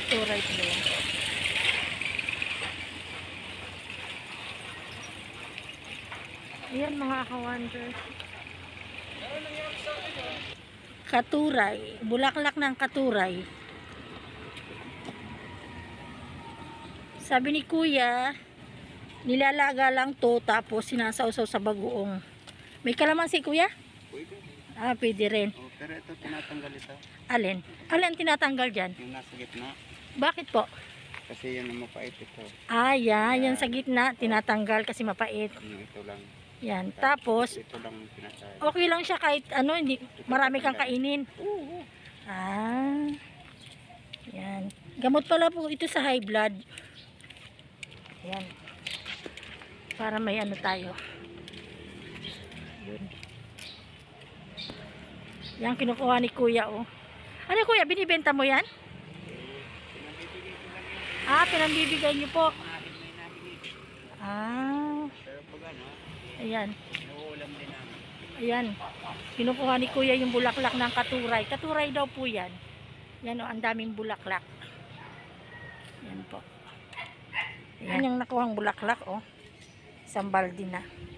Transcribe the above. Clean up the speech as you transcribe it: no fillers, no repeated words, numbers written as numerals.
Katuray po. Ayan mga ka-wonder. Katuray. Bulaklak ng katuray. Sabi ni kuya, nilalaga lang to tapos sinasawsaw sa bagoong. May kalamansi kuya? Pwede. Ah, pwede rin. Oh, pero ito tinatanggal ito. Alin? Alin tinatanggal dyan? Yung nasa gitna. Bakit po? Kasi yan ang mapait ito. Ah, yan. Yan sa gitna, tinatanggal kasi mapait. Yung ito lang. Yan. Tapos, Ito lang pinatay. okay lang siya kahit ano, hindi, marami kang kainin. Oo. Ah. Yan. Gamot pala po ito sa high blood. Yan. Para may ano tayo. Yun. Yan kinukuha ni kuya oh. Ano kuya, binibenta mo yan? Ah, pinambibigay niyo po. Ah. Pero pag ano, Ayan. nauulam din namin. Ayan. Kinukuha ni kuya yung bulaklak ng katuray. Katuray daw po yan. Yan o, ang daming bulaklak. Yan po. Yan yung nakuhang bulaklak o. Isang balde na.